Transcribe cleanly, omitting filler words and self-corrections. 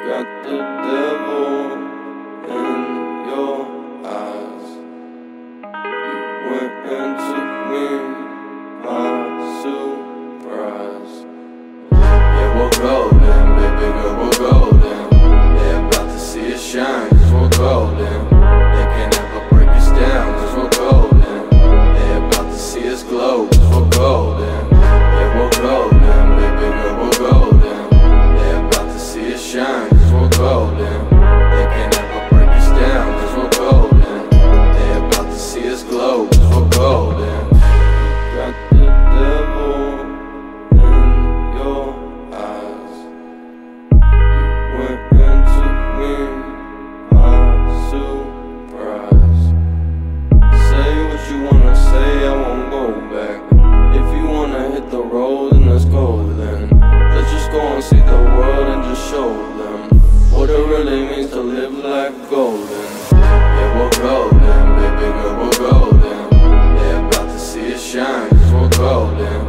got the devil in your eyes. You went and took me by surprise. Yeah, we're golden, baby girl, we're golden. They're about to see us shine, cause we're golden. They can't ever break us down, cause we're golden. They're about to see us glow, cause we're golden. Yeah, we're golden, baby girl, we're golden. They're about to see us shine, cause we're golden. They can't ever break us down, cause we're golden. They're about to see us glow, cause we're golden. Got the devil in your eyes. You went and took me by surprise. Say what you wanna say, I won't go back. If you wanna hit the road, then let's go then. Let's just go and see the world and just show them what it really means to live life golden. Yeah, we're golden, baby girl, we're golden. They're about to see us shine, cause we're golden.